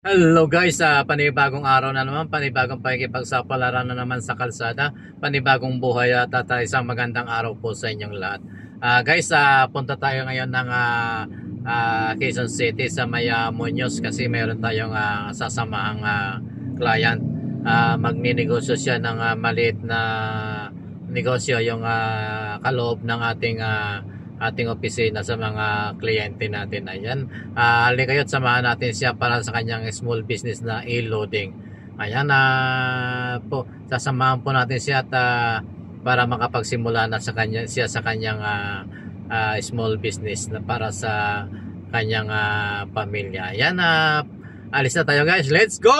Hello guys, panibagong araw na naman, panibagong pakikipagsapalaran na naman sa kalsada, panibagong buhay at isang magandang araw po sa inyong lahat. Guys, punta tayo ngayon ng Quezon City sa may Muñoz kasi mayroon tayong sasamahang client. Magninegosyo siya ng maliit na negosyo, yung kaloob ng ating opisina sa mga kliyente natin. Ayan, halika kayo't samahan natin siya para sa kanyang small business na e-loading. Ayan, sasamahan po natin siya at para makapagsimula na siya sa kanyang small business na para sa kanyang pamilya. Ayan, alis na tayo guys, let's go!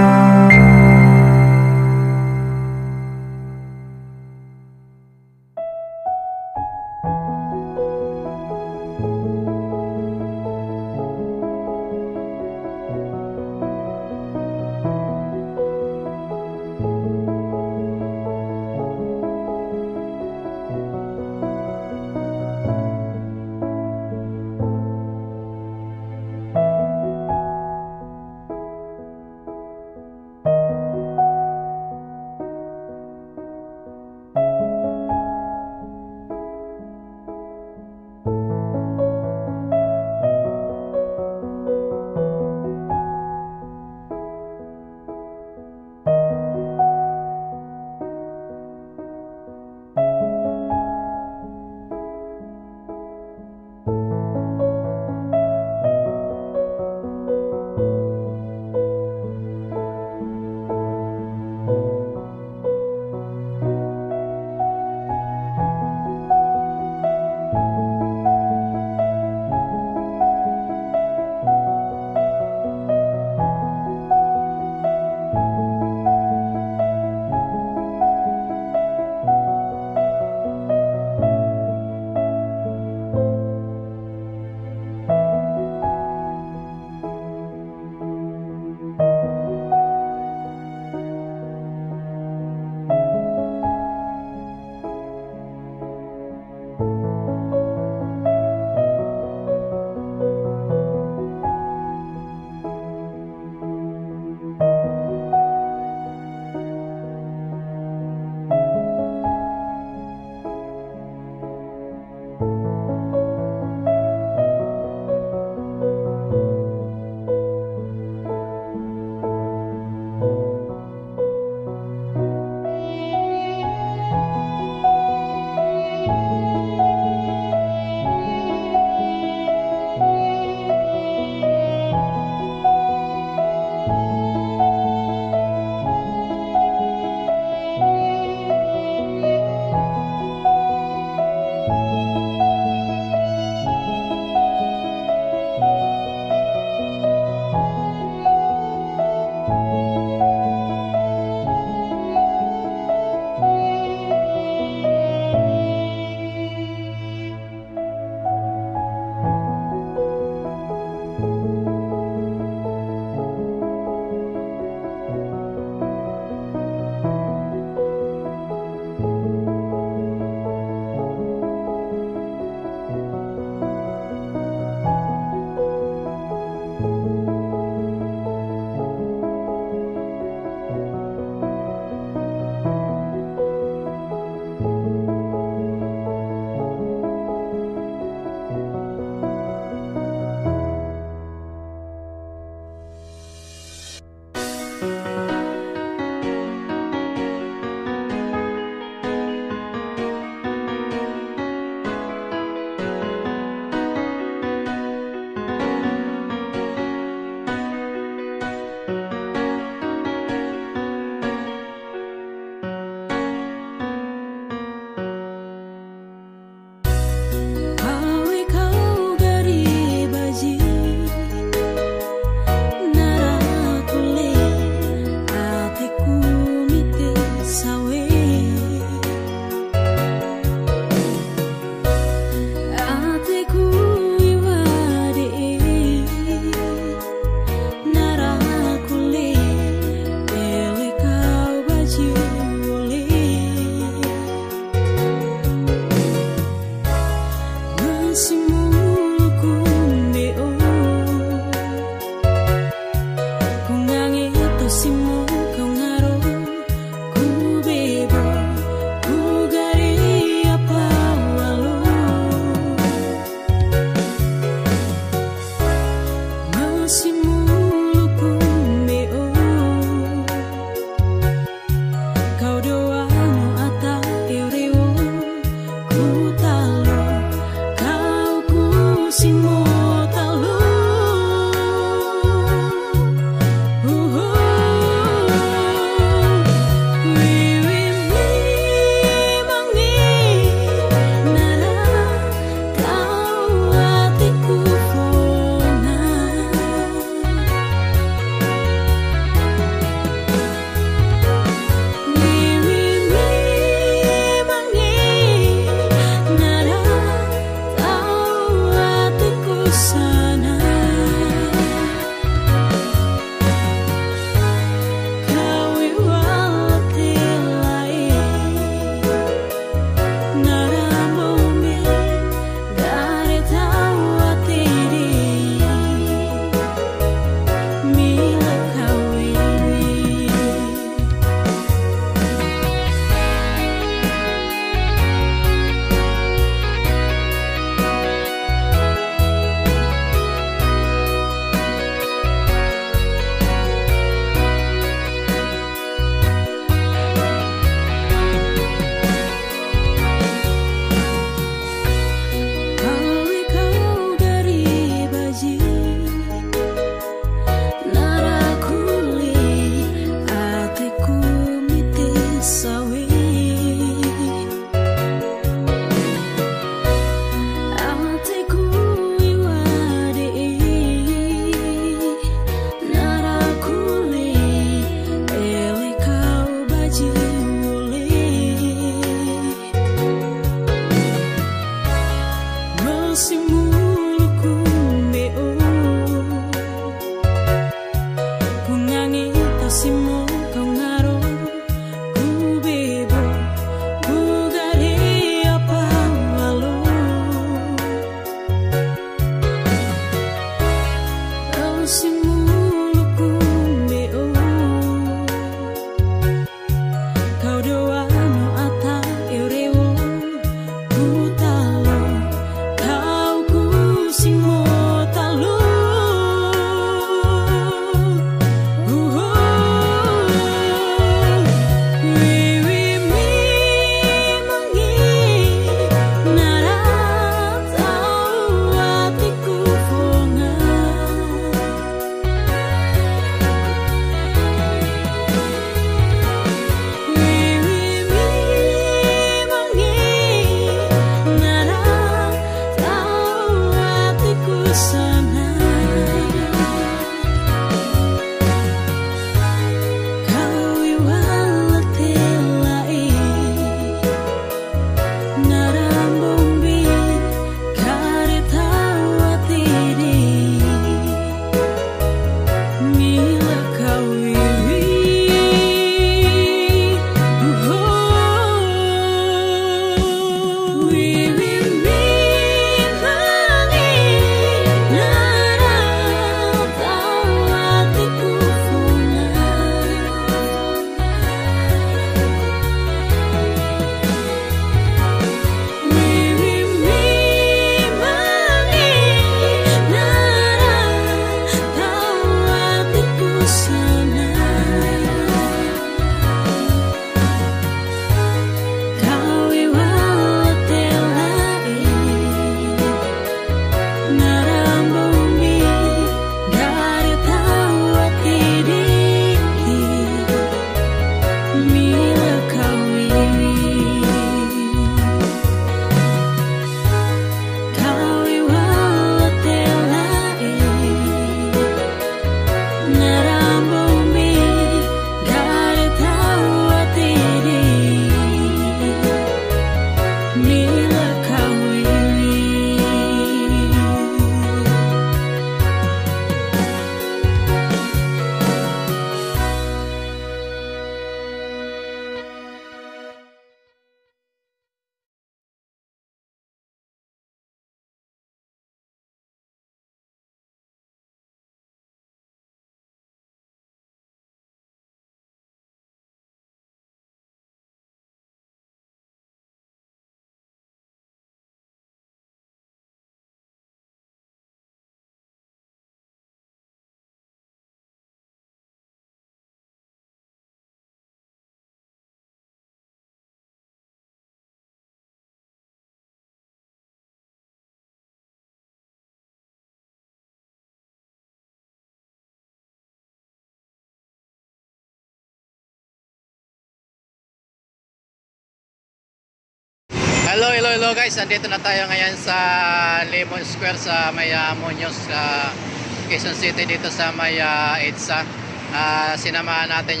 Hello, hello, hello guys. Andito na tayo ngayon sa Lemon Square sa may Muñoz, Quezon City, dito sa may EDSA. Sinamahan natin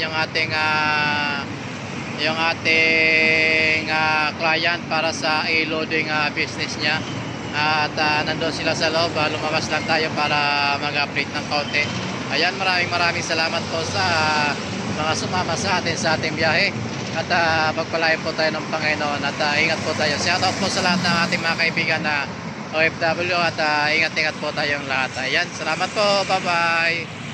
yung ating client para sa e-loading business niya. At nandun sila sa loob. Lumabas lang tayo para mag-update ng kaunti. Ayan, maraming salamat po sa mga sumama sa ating biyahe. At pagpalain po tayo ng Panginoon at ingat po tayo. Shoutout po sa lahat ng ating mga kaibigan na OFW at ingat-ingat po tayong lahat. Ayan, salamat po. Bye-bye.